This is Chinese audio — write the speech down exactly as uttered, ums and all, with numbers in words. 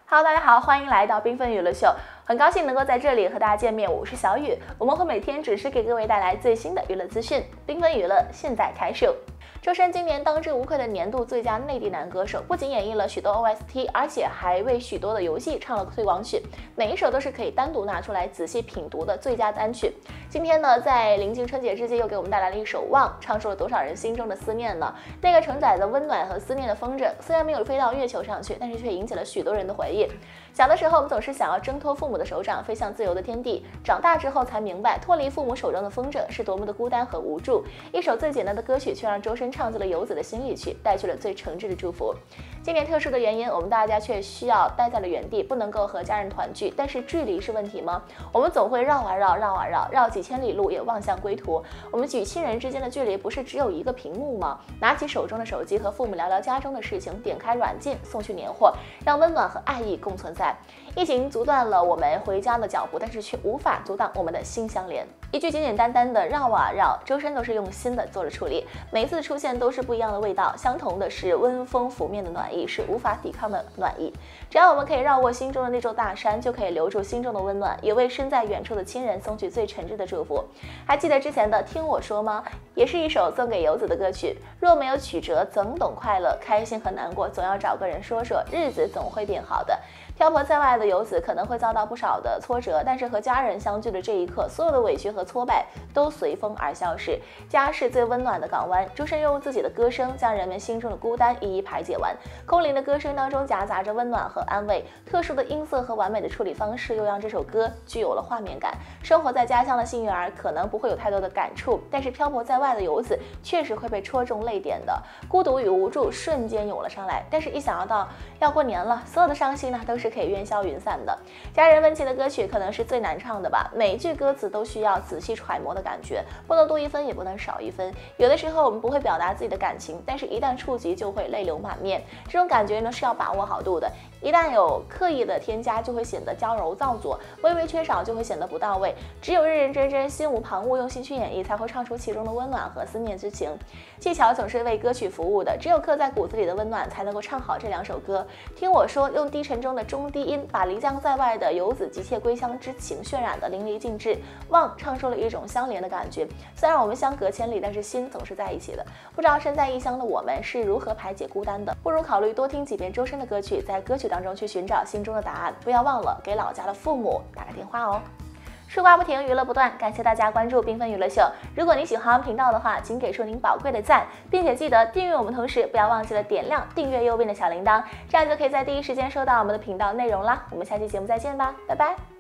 Hello， 大家好，欢迎来到缤纷娱乐秀，很高兴能够在这里和大家见面，我是小雨，我们会每天准时给各位带来最新的娱乐资讯。缤纷娱乐现在开始。周深今年当之无愧的年度最佳内地男歌手，不仅演绎了许多 O S T， 而且还为许多的游戏唱了推广曲，每一首都是可以单独拿出来仔细品读的最佳单曲。今天呢，在临近春节之际，又给我们带来了一首《望》，唱出了多少人心中的思念呢？那个承载着温暖和思念的风筝，虽然没有飞到月球上去，但是却引起了许多人的回忆。小的时候，我们总是想要挣脱父母的手掌，飞向自由的天地。长大之后才明白，脱离父母手中的风筝是多么的孤单和无助。一首最简单的歌曲，却让周深唱进了游子的心里去，带去了最诚挚的祝福。今年特殊的原因，我们大家却需要待在了原地，不能够和家人团聚。但是距离是问题吗？我们总会绕啊绕，绕啊绕，绕几千里路也望向归途。我们与亲人之间的距离，不是只有一个屏幕吗？拿起手中的手机，和父母聊聊家中的事情，点开软件，送去年货，让温暖和爱意共存在。疫情阻断了我们回家的脚步，但是却无法阻挡我们的心相连。一句简简单单的绕啊绕，周深都是用心的做了处理，每一次出现都是不一样的味道，相同的是温风拂面的暖意，是无法抵抗的暖意。只要我们可以绕过心中的那座大山，就可以留住心中的温暖，也为身在远处的亲人送去最诚挚的祝福。还记得之前的听我说吗？也是一首送给游子的歌曲。若没有曲折，怎懂快乐？开心和难过，总要找个人说说，日子总会变好的。漂泊在外的游子可能会遭到不少的挫折，但是和家人相聚的这一刻，所有的委屈和挫败都随风而消逝。家是最温暖的港湾，周深用自己的歌声将人们心中的孤单一一排解完。空灵的歌声当中夹杂着温暖和安慰，特殊的音色和完美的处理方式又让这首歌具有了画面感。生活在家乡的幸运儿可能不会有太多的感触，但是漂泊在外的游子确实会被戳中泪点的，孤独与无助瞬间涌了上来。但是一想到要过年了，所有的伤心呢都是可以烟消云散的。家人温情的歌曲可能是最难唱的吧，每一句歌词都需要仔细揣摩的感觉，不能多一分也不能少一分。有的时候我们不会表达自己的感情，但是一旦触及就会泪流满面，这种感觉呢是要把握好度的。一旦有刻意的添加，就会显得娇柔造作，微微缺少就会显得不到位。只有认认真真心无旁骛，用心去演绎，才会唱出其中的温暖和思念之情。技巧总是为歌曲服务的，只有刻在骨子里的温暖，才能够唱好这两首歌。听我说，用低沉中的中低音，把离乡在外的游子急切归乡之情渲染得淋漓尽致。望唱出了一种相连的感觉，虽然我们相隔千里，但是心总是在一起的。不知道身在异乡的我们是如何排解孤单的？不如考虑多听几遍周深的歌曲，在歌曲当中去寻找心中的答案。不要忘了给老家的父母打个电话哦。吃瓜不停，娱乐不断，感谢大家关注缤纷娱乐秀。如果你喜欢频道的话，请给出您宝贵的赞，并且记得订阅我们，同时不要忘记了点亮订阅右边的小铃铛，这样就可以在第一时间收到我们的频道内容啦。我们下期节目再见吧，拜拜。